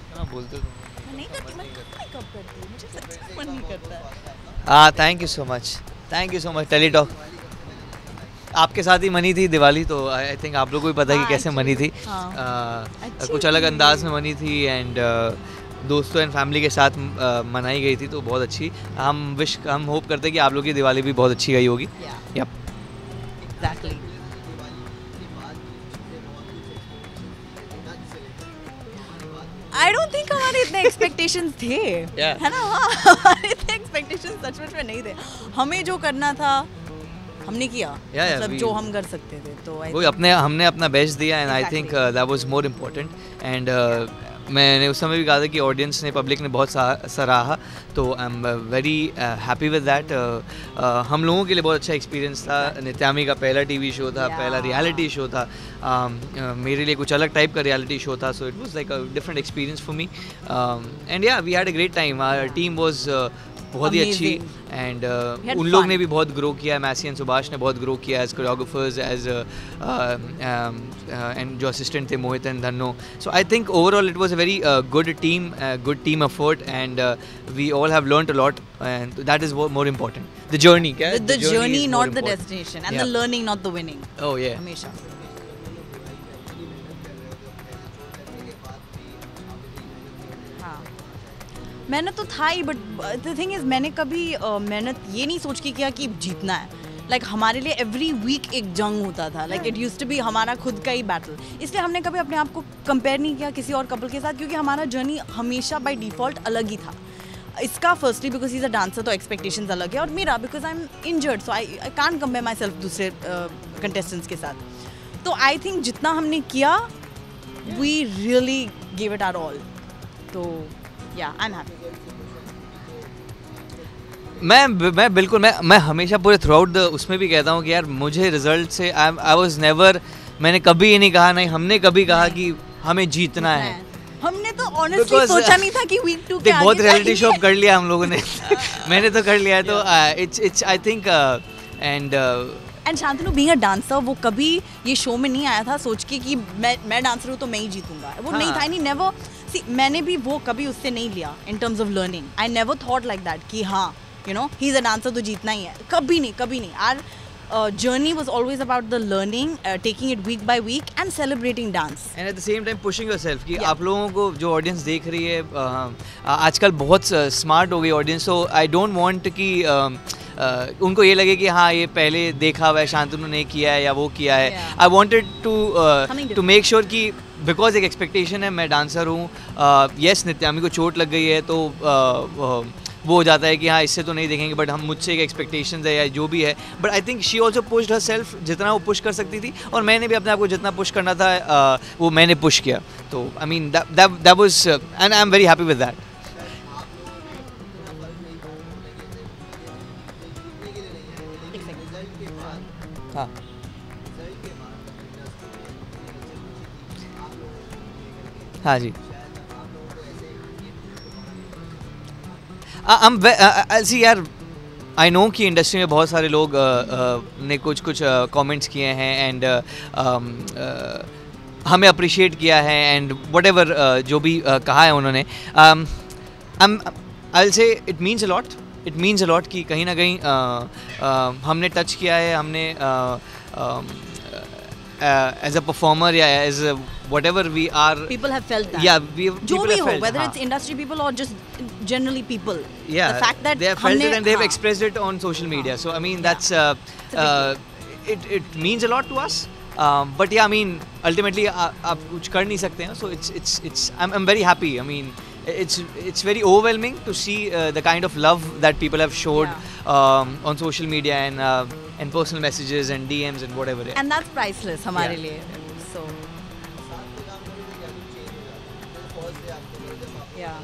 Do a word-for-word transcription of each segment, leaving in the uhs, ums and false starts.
हाँ बोलते तो नहीं करती, मैं कब करती हूँ, मुझे सच में मन नहीं करता है। हाँ thank you so much, thank you so much Tele Talk. आपके साथ ही मनी थी दिवाली, तो आई थिंक आप लोगों को भी पता है कि हाँ, कैसे मनी थी। actually, हाँ, आ, अच्छी कुछ अलग थी। अंदाज में मनी थी एंड दोस्तों एंड फैमिली के साथ आ, मनाई गई थी, तो बहुत अच्छी। हम विश हम होप करते हैं कि आप लोगों की दिवाली भी बहुत अच्छी गई होगी। Yeah, yup. exactly. I don't think हमारे इतने expectations थे, Yeah. है ना? हाँ, हमारे इतने expectations सचमुच में नहीं थे। हमें जो करना था हमने किया, Yeah, yeah, मतलब we- जो हम कर सकते थे, तो I वो think- अपने हमने अपना बेस्ट दिया and I think Exactly. That was more important. And मैंने उस समय भी कहा था कि ऑडियंस ने, पब्लिक ने बहुत सा- सराहा, तो I am very happy with that. हम लोगों के लिए बहुत अच्छा एक्सपीरियंस था। नित्यामी का पहला टीवी शो था, Yeah. पहला रियलिटी शो था। um, uh, मेरे लिए कुछ अलग टाइप का रियलिटी शो था, so it was like a different experience for me. And yeah we had a great time. Our team was बहुत ही अच्छी Amazing. एंड We had उन लोग fun. ने भी बहुत ग्रो किया। मैसी एंड सुभाष ने बहुत ग्रो किया एज कोरियोग्राफर्स, एज एंड जो असिस्टेंट थे Mohit and Dhanno. So I think overall it was a very good team, good team effort, and we all have learned a lot, and that is more important. The journey, क्या The, the journey, not the destination, and the learning, not the winning. Oh yeah. हमेशा। हाँ, मेहनत तो था ही, but the thing is मैंने कभी uh, मेहनत ये नहीं सोच के किया कि जीतना है। लाइक like, हमारे लिए एवरी वीक एक जंग होता था। Like it used to be हमारा खुद का ही बैटल। इसलिए हमने कभी अपने आप को कंपेयर नहीं किया किसी और कपल के साथ, क्योंकि हमारा जर्नी हमेशा बाय डिफ़ॉल्ट अलग ही था। इसका firstly because he is a dancer, तो एक्सपेक्टेशंस अलग है, और मेरा because I am injured, so I I can't compare myself दूसरे कंटेस्टेंट्स uh, के साथ। तो आई थिंक जितना हमने किया, we really give it our all. तो या आई एम हैप्पी। मैं मैं बिल्कुल मैं मैं हमेशा पूरे थ्रू आउट उसमें भी कहता हूँ कि यार मुझे रिजल्ट से आई आई वाज नेवर, मैंने कभी ये नहीं कहा, नहीं हमने कभी कहा कि हमें जीतना है। हमने तो ऑनेस्टली Because, सोचा नहीं था कि वीक टू के देख, बहुत आगे रियलिटी शो जाएंगे। कर लिया हम लोगों ने मैंने तो कर लिया है, तो it's it's I think and and Shantanu being a dancer, वो कभी ये शो में नहीं आया था सोच के कि मैं मैं डांसर हूँ तो मैं ही जीतूंगा। वो हाँ. नहीं था, नहीं, नेवर। सी, मैंने भी वो कभी उससे नहीं लिया in terms of learning. I never thought like that कि हाँ you know he is a dancer तो जीतना ही है। कभी नहीं, कभी नहीं। Our journey was always about the learning, taking it week by week and celebrating dance. And at the same time pushing yourself कि Yeah. आप लोगों को जो ऑडियंस देख रही है, uh, आजकल बहुत स्मार्ट हो गई audience, so I don't want कि uh, uh, उनको ये लगे कि हाँ ये पहले देखा हुआ है, शांतनु ने किया है या वो किया है। Yeah. I wanted to Something to make sure कि बिकॉज एक एक्सपेक्टेशन है, मैं डांसर हूँ, यस नित्यामी को चोट लग गई है तो uh, uh, वो हो जाता है कि हाँ इससे तो नहीं देखेंगे, बट हम मुझसे एक एक्सपेक्टेशंस है या जो भी है, but I think she also pushed herself जितना वो पुश कर सकती थी, और मैंने भी अपने आप को जितना पुश करना था uh, वो मैंने पुश किया। तो I mean that was and I am very happy with that. हाँ हाँ जी। I'm सी यार, आई नो कि इंडस्ट्री में बहुत सारे लोग uh, uh, ने कुछ कुछ कमेंट्स किए हैं एंड uh, um, uh, हमें अप्रिशिएट किया है एंड वट एवर जो भी uh, कहा है उन्होंने, I will say it means a lot, it means a lot कि कहीं ना कहीं uh, uh, हमने टच किया है, हमने एज अ परफॉर्मर या as whatever we are, People have felt that. yeah we जो people भी have हो, felt, whether हाँ. it's industry people or just generally people. Yeah, the fact that they have felt हमने- it and they have हाँ. expressed it on social media. So I mean Yeah. that's uh, It's a big uh, it it means a lot to us. Um, but yeah, I mean ultimately uh, आप कुछ कर नहीं सकते हैं. So it's it's it's I'm I'm very happy. I mean it's it's very overwhelming to see uh, the kind of love that people have showed Yeah. um, on social media and uh, and personal messages and D Ms and whatever. Yeah. And that's priceless हमारे Yeah. लिए. So yeah.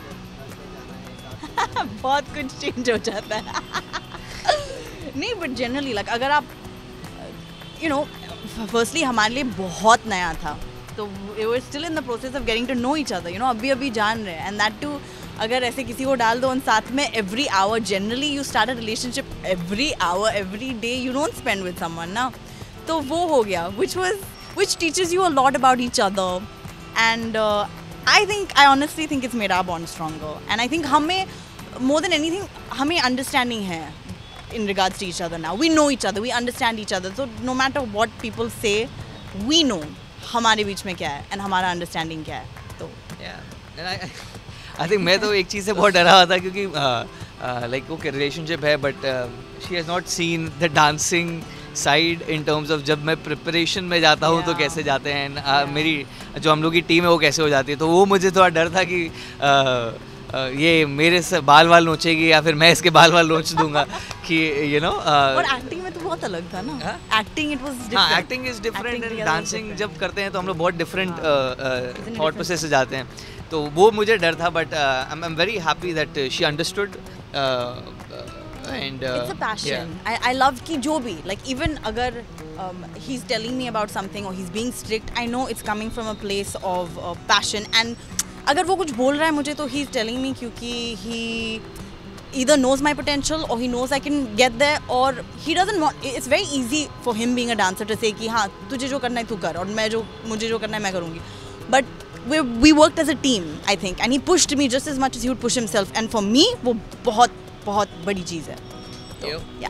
बहुत कुछ change हो जाता है नहीं, but generally like अगर आप यू नो फर्स्टली हमारे लिए बहुत नया था, तो we were still in the process of getting to know each other, you know अभी अभी जान रहे हैं, एंड दैट टू अगर ऐसे किसी को डाल दो और साथ में every hour, generally you start a relationship every hour every day, you don't spend with someone ना, तो वो हो गया which was which teaches you a lot about each other, and I think I honestly think it's made our bond stronger, and I think हमें more than anything हमें understanding है in regards to each other now. We know each other, we understand each other. So no matter what people say, we know हमारे बीच में क्या है and हमारा understanding क्या है. तो yeah, and I I think मैं तो एक चीज़ से बहुत डरा हुआ था क्योंकि लाइक वो रिलेशनशिप है but she has not seen the dancing side in terms of जब मैं प्रिपरेशन में जाता हूँ तो कैसे जाते हैं and, uh, मेरी जो हम लोग की टीम है वो कैसे हो जाती है तो वो मुझे थोड़ा डर था कि uh, uh, ये मेरे से बाल वाल नोचेगी या फिर मैं इसके बाल वाल नोच दूंगा कि यू नो और एक्टिंग में तो बहुत अलग था ना एक्टिंग इट वाज डिफरेंट हाँ acting is different and dancing जब करते हैं तो हम लोग बहुत डिफरेंट थॉट प्रोसेस से जाते हैं तो वो मुझे डर था but I am very happy that she understood and uh, it's a passion yeah. I, I love ki jo bhi like even agar um, he's telling me about something or he's being strict I know it's coming from a place of uh, passion and agar wo kuch bol raha hai mujhe to he's telling me kyunki he either knows my potential or he knows I can get there or he doesn't want it's very easy for him being a dancer to say ki ha tujhe jo karna hai tu kar aur main jo mujhe jo karna hai main karungi but we we worked as a team I think and he pushed me just as much as he would push himself and for me वो बहुत बहुत बड़ी चीज़ है तो या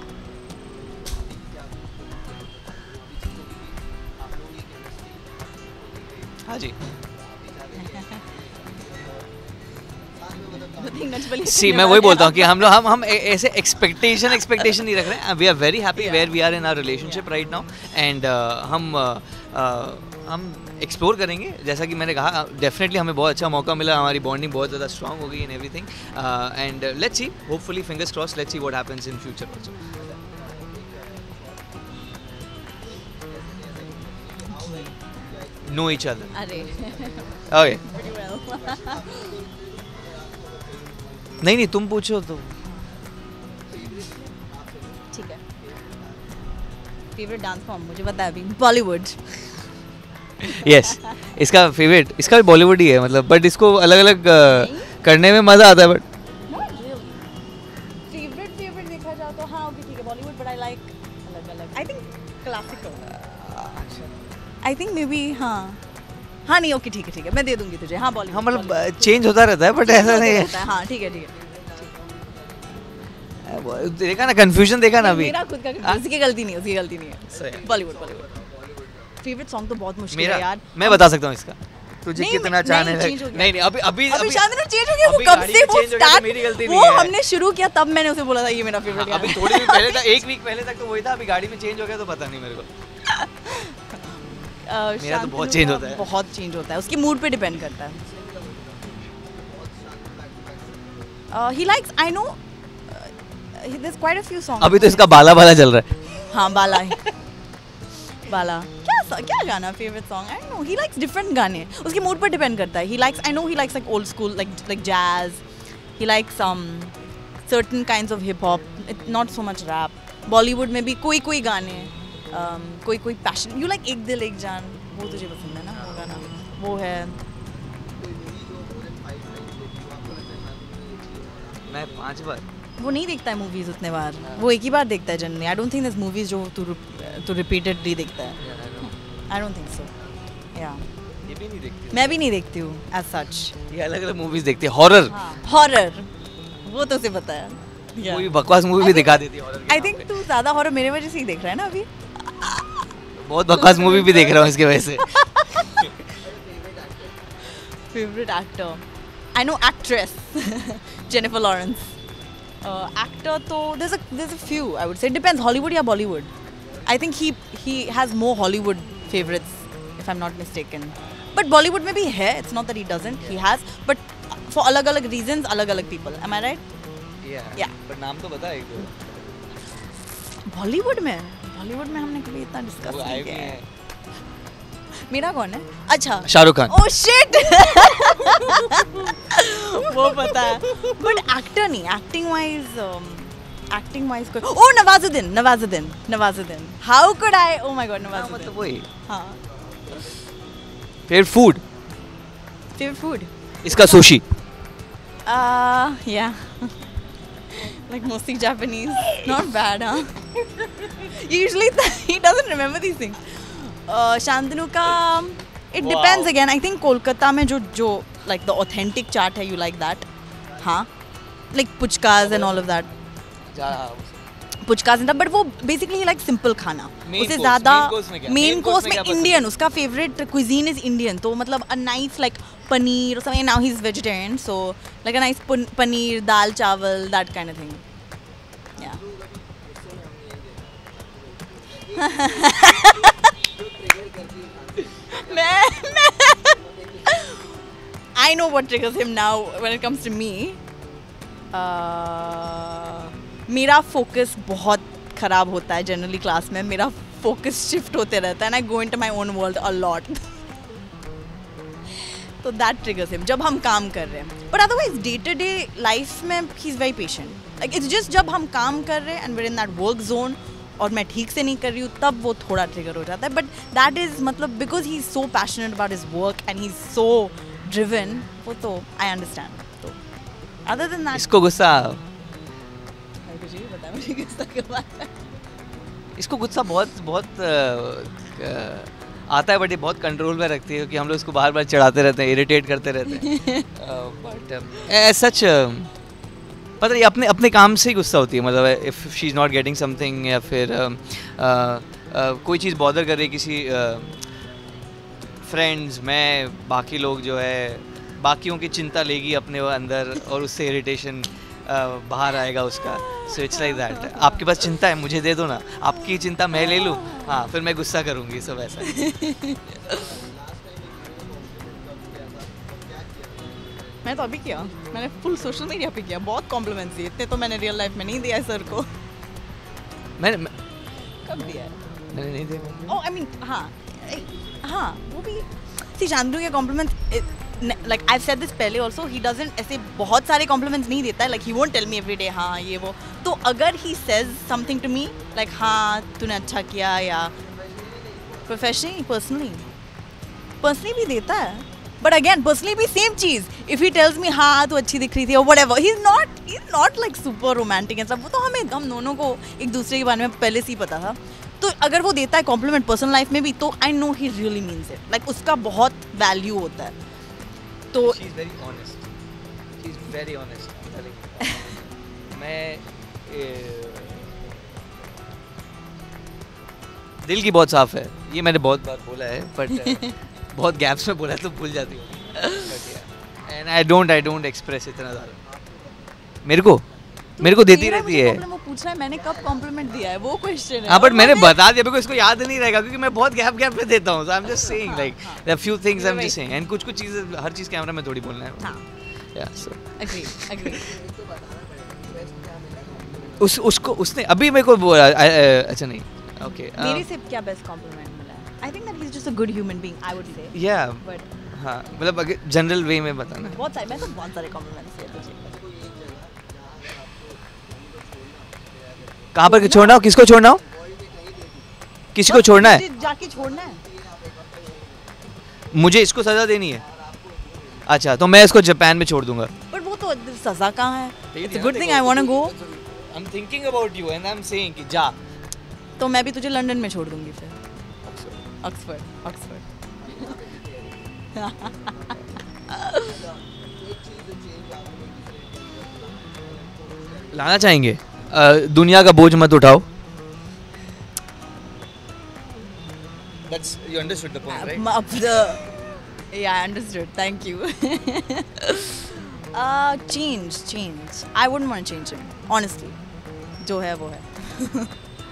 हाँ जी सी मैं वही बोलता हूँ कि हम लोग हम हम ऐसे एक्सपेक्टेशन एक्सपेक्टेशन नहीं रख रहे हैं we are very happy where we are in our relationship right now and हम uh, हम एक्सप्लोर करेंगे जैसा कि मैंने कहा डेफिनेटली हमें बहुत अच्छा मौका मिला हमारी बॉन्डिंग बहुत ज़्यादा स्ट्रांग हो गई in everything and let's see hopefully fingers cross let's see what happens in future also know each other अरे ओके नहीं नहीं तुम पूछो तो ठीक है फेवरेट डांस फॉर्म मुझे पता है अभी बॉलीवुड यस yes, इसका फेवरेट इसका भी बॉलीवुड ही है मतलब बट इसको अलग अलग करने में मजा आता है बट फेवरेट फेवरेट देखा जाए तो हाँ ओके ठीक है बॉलीवुड बट आई लाइक अलग अलग I think classical I think maybe हाँ हाँ नहीं ओके ठीक है ठीक है मैं दे दूंगी तुझे हाँ बॉलीवुड हाँ मतलब चेंज होता रहता है बट ऐसा नहीं है हाँ ठीक है ठीक है देखा ना कंफ्यूजन देखा ना अभी मेरा खुद का उसकी गलती नहीं उसकी गलती नहीं है बॉलीवुड बॉलीवुड फेवरेट सॉन्ग तो बहुत मुश्किल है यार मैं बता सकता हूँ इसका तुझे कितना चाहने नहीं नहीं नहीं अभी अभी अभी शांतनु चेंज हो गया वो कब से वो स्टार्ट मेरी गलती नहीं है वो हमने शुरू किया तब मैंने उसे बोला था ये मेरा फेवरेट है अभी थोड़ी दिन पहले था एक वीक पहले तक तो वही था अभी गाड़ी में चेंज हो गया तो पता नहीं मेरे को मेरा तो बहुत चेंज होता है बहुत चेंज होता है उसकी मूड पे डिपेंड करता है he likes I know there is quite a few songs अभी तो इसका बाला बाला चल रहा है हाँ बाला बाला क्या क्या गाना favourite song I know he likes different गाने उसके मूड पर डिपेंड करता है he likes I know he likes like old school like like jazz he likes some certain kinds of hip hop not so much rap Bollywood में भी कोई कोई गाने um, कोई कोई पैशन यू लाइक एक दिल एक जान वो तुझे पसंद है ना वो गाना वो है मैं पांच बार वो नहीं देखता है मूवीज उतने बार वो एक ही बार देखता है generally I don't think this movies जो तू तू रिपीटेडली देखता है आई डोंट थिंक सो या ये भी नहीं देखती मैं भी नहीं देखती हूँ एज सच ये अलग अलग मूवीज देखती है हॉरर हॉरर वो तो उसे पता है कोई बकवास मूवी भी दिखा देती है हॉरर आई थिंक तू ज्यादा हॉरर मेरे वजह से ही देख रहा है ना अभी बहुत बकवास मूवी भी देख रहा हूँ इसके वजह से favourite actor I know actress Jennifer Lawrence actor तो there's a there's a few I would say it depends Hollywood या Bollywood I think he he has more Hollywood favorites if I'm not mistaken but Bollywood में भी है it's not that he doesn't he has but for अलग अलग reasons अलग अलग people am I right yeah yeah but नाम तो बता एक दो Bollywood में Bollywood में हमने कभी इतना डिस्कस नहीं किया है मेरा कौन है अच्छा शाहरुख खान ओह शिट वो पता है बट एक्टर नहीं एक्टिंग वाइज एक्टिंग वाइज कोई oh Nawazuddin Nawazuddin Nawazuddin how could I oh my God Nawazuddin मतलब वही हाँ फेवरेट फूड फेवरेट फूड इसका sushi uh yeah like mostly Japanese not bad huh usually he doesn't remember these things uh, Shantanu का It depends again. I think Kolkata में जो जो like the authentic chaat है, you like that? हाँ. Like puchkas and all of that. Puchkas but वो basically like simple खाना, उसे ज़्यादा मेन कोर्स में इंडियन, उसका फेवरेट क्विजीन इज इंडियन, तो मतलब a nice like paneer, now he is vegetarian, so like a nice paneer, dal chawal, that kind of thing. I know what triggers him now when it comes to me. Uh, मेरा focus बहुत ख़राब होता है generally class में, मेरा focus shift होते रहता है and I go into my own world a lot. तो दैट ट्रिगर्स हिम जब हम काम कर रहे हैं. But otherwise day to day life में he is very patient. Like it's just जब हम काम कर रहे हैं and we are in that work zone और मैं ठीक से नहीं कर रही हूँ, तब वो थोड़ा ट्रिगर हो जाता है. बट दैट इज़ मतलब because he is so passionate about his work and he is so driven, वो तो आई अंडरस्टैंड. तो अदर देन दैट इसको गुस्सा इसको गुस्सा बहुत बहुत आता है, बट ये बहुत कंट्रोल में रखती है कि हम लोग इसको बार बार चढ़ाते रहते हैं, इरिटेट करते रहते हैं. बट सच पता नहीं अपने अपने काम से ही गुस्सा होती है. मतलब if she is not getting something या फिर uh, uh, uh, कोई चीज़ बॉदर कर रही किसी फ्रेंड्स uh, मैं बाकी लोग जो है बाकियों की चिंता लेगी अपने अंदर और उससे इरिटेशन Uh, बाहर आएगा उसका. So it's like that. आपके पास चिंता है, मुझे दे दो ना, आपकी चिंता मैं ले लूँ, हाँ फिर मैं गुस्सा करूँगी. सब ऐसा. मैं तो अभी किया, मैंने फुल सोशल मीडिया पे किया, बहुत कॉम्प्लीमेंट्स दिए, इतने तो मैंने रियल लाइफ में नहीं दिया है सर को. मैंने मैं, कब दिया है? मैंने नहीं दिया. ओह आई मीन हाँ हाँ वो भी सी शांतनु के compliments like I've said this पहले also, he doesn't ऐसे बहुत सारे compliments नहीं देता है, like he won't tell me every day हाँ ये वो. तो अगर he says something to me like हाँ तूने अच्छा किया, या professionally personally personally भी देता है, but again personally भी same cheese. if he tells me हाँ तू अच्छी दिख रही थी or whatever, he's not he's not like super romantic and stuff. वो तो हमें हम दोनों को एक दूसरे के बारे में पहले से ही पता था. तो अगर वो देता है compliment पर्सनल लाइफ में भी, तो I know he really means it. like उसका बहुत वैल्यू होता है. तो she's very honest. She's very honest. मैं ए, दिल की बहुत साफ है, ये मैंने बहुत बार बोला है, बट बहुत गैप्स में बोला है तो भूल जाती हूँ. And I don't I don't express इतना ज़्यादा. मेरे को मेरे को देती रहती है. वो पूछ रहा है मैंने कब कॉम्प्लीमेंट दिया है, वो क्वेश्चन है. हाँ बट मैंने बता दिया, बिकॉज़ इसको याद नहीं रहेगा क्योंकि मैं बहुत गैप गैप में देता हूँ. So I am just saying like there are few things I am just saying, and कुछ कुछ चीज़ें हर चीज़ कैमरा में थोड़ी बोलना है. हाँ या सो एग्री एग्री. उस उसको उसने अभी मेरे को बोला. अच्छा नहीं ओके मेरे से क्या बेस्ट कॉम्प्लीमेंट मिला है? I think that he is just a good human being, I would say. या बट हाँ मतलब जनरल वे में बताना. बहुत सारे मैं तो बहुत सारे कॉम्प्लीमेंट्स दिए तुझे. कहाँ पर छोड़ना हो, किसको छोड़ना हो, किसी को छोड़ना है? जाके छोड़ना है मुझे. इसको सजा देनी है. अच्छा तो मैं इसको जापान में छोड़ दूंगा. बट वो तो सजा कहाँ है? It's a good thing, I want to go. I am thinking about you and I am saying कि जा. तो मैं भी तुझे लंदन में छोड़ दूंगी फिर. Oxford Oxford. लाना चाहेंगे. Uh, दुनिया का बोझ मत उठाओ. That's you understood the point, right? Uh, the, yeah, I understood. Thank you. uh, change, change. I wouldn't want to change him, honestly. जो है वो है.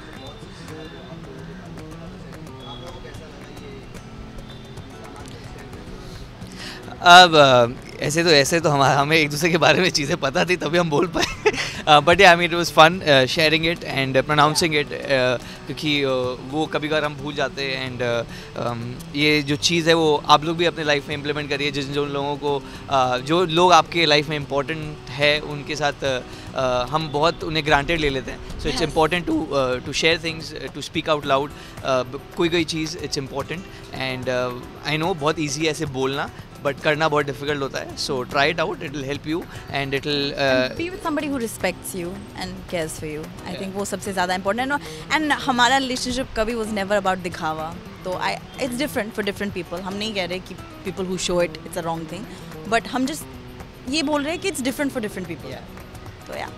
अब ऐसे तो ऐसे तो हमारा हमें एक दूसरे के बारे में चीज़ें पता थी तभी हम बोल पाए. But I mean it was fun sharing it and pronouncing it, क्योंकि uh, वो कभी कभार हम भूल जाते हैं. एंड uh, um, ये जो चीज़ है वो आप लोग भी अपने लाइफ में इम्प्लीमेंट करिए. जिन जो लोगों को uh, जो लोग आपके लाइफ में इम्पोर्टेंट है उनके साथ uh, uh, हम बहुत उन्हें ग्रांटेड ले लेते हैं. So it's important to to share things, to speak out loud. कोई कोई चीज़ it's important. And I know बहुत ईजी है ऐसे बोलना, बट करना बहुत डिफिकल्ट होता है. So try it out, it will help you and it will be with somebody who respects you and cares for you. I think वो सबसे ज़्यादा इंपॉर्टेंट है. एंड हमारा रिलेशनशिप कभी वाज नेवर अबाउट दिखावा. तो I it's different for different people. हम नहीं कह रहे कि people who show it it's a wrong thing, but हम जस्ट ये बोल रहे हैं कि it's different for different people. तो या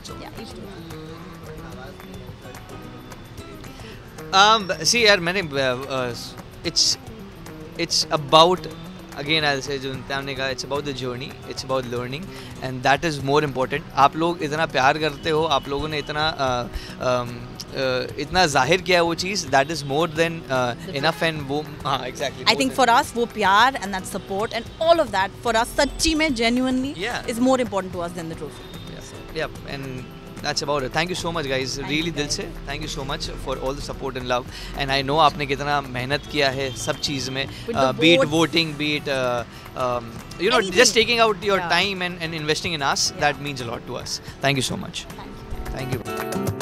Um, see यार मैंने it's it's about again I'll say जो नित्याम ने कहा it's about the journey, it's about learning and that is more important. आप लोग इतना प्यार करते हो, आप लोगों ने इतना uh, um, uh, इतना जाहिर किया वो चीज़, that is more than uh, enough and वो हाँ exactly. I think for us वो प्यार and that support and all of that for us सच्ची में genuinely Yeah. is more important to us than the trophy. Yeah, and that's about it. Thank you so much guys, really दिल से thank you so much for all the support and love and I know आपने कितना मेहनत किया है सब चीज़ में, uh, be it voting, be it uh, um, you know Anything. just taking out your Yeah. time and, and investing in us, Yeah. that means a lot to us. Thank you so much. Thank you. Thank you.